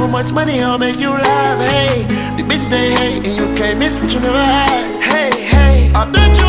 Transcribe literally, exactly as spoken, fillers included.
much money, I'll make you laugh. Hey, the bitch they hate, and you can't miss what you never had. Hey, hey, off the